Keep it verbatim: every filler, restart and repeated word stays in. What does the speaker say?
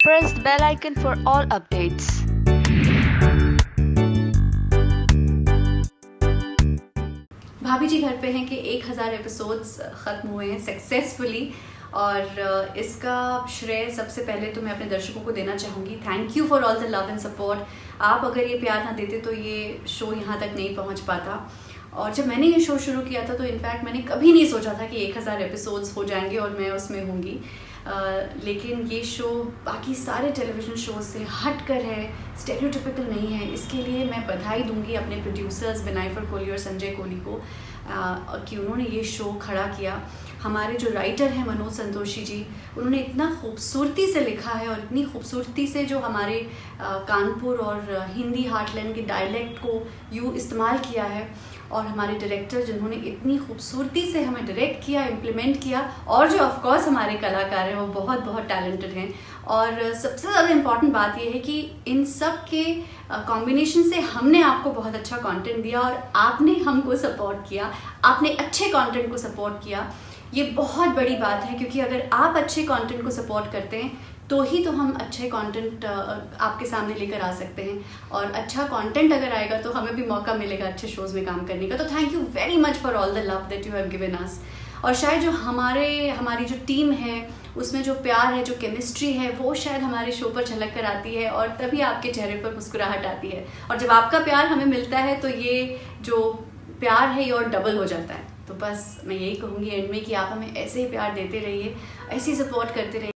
press the bell icon for all updates. भाभी जी घर पे हैं कि एक हज़ार एपिसोड्स ख़त्म हुए हैं सक्सेसफुली और इसका श्रेय सबसे पहले तो मैं अपने दर्शकों को देना चाहूँगी। Thank you for all the love and support. आप अगर ये प्यार ना देते तो ये शो यहाँ तक नहीं पहुँच पाता। और जब मैंने ये शो शुरू किया था तो इनफैक्ट मैंने कभी नहीं सोचा था कि एक हज़ार एपिसोड्स हो जाएंगे और मैं उसमें होंगी। Uh, लेकिन ये शो बाकी सारे टेलीविज़न शोज से हट कर है, स्टेरियोटिपिकल नहीं है। इसके लिए मैं बधाई दूंगी अपने प्रोड्यूसर्स बिनाइफर कोहली और संजय कोहली को uh, कि उन्होंने ये शो खड़ा किया। हमारे जो राइटर हैं मनोज संतोषी जी, उन्होंने इतना खूबसूरती से लिखा है और इतनी खूबसूरती से जो हमारे uh, कानपुर और हिंदी हार्टलैंड के डायलेक्ट को यूँ इस्तेमाल किया है। और हमारे डायरेक्टर जिन्होंने इतनी खूबसूरती से हमें डायरेक्ट किया, इम्प्लीमेंट किया, और जो ऑफ कोर्स हमारे कलाकार हैं वो बहुत बहुत टैलेंटेड हैं। और सबसे ज़्यादा इम्पॉर्टेंट बात यह है कि इन सब के कॉम्बिनेशन से हमने आपको बहुत अच्छा कंटेंट दिया और आपने हमको सपोर्ट किया, आपने अच्छे कंटेंट को सपोर्ट किया। ये बहुत बड़ी बात है क्योंकि अगर आप अच्छे कंटेंट को सपोर्ट करते हैं तो ही तो हम अच्छे कंटेंट आपके सामने लेकर आ सकते हैं। और अच्छा कंटेंट अगर आएगा तो हमें भी मौका मिलेगा अच्छे शोज़ में काम करने का। तो thank you very much for all the love that you have given us. और शायद जो हमारे हमारी जो टीम है उसमें जो प्यार है, जो केमिस्ट्री है, वो शायद हमारे शो पर झलक कर आती है और तभी आपके चेहरे पर मुस्कुराहट आती है। और जब आपका प्यार हमें मिलता है तो ये जो प्यार है ये और डबल हो जाता है। तो बस मैं यही कहूँगी एंड में कि आप हमें ऐसे ही प्यार देते रहिए, ऐसे ही सपोर्ट करते रहिए।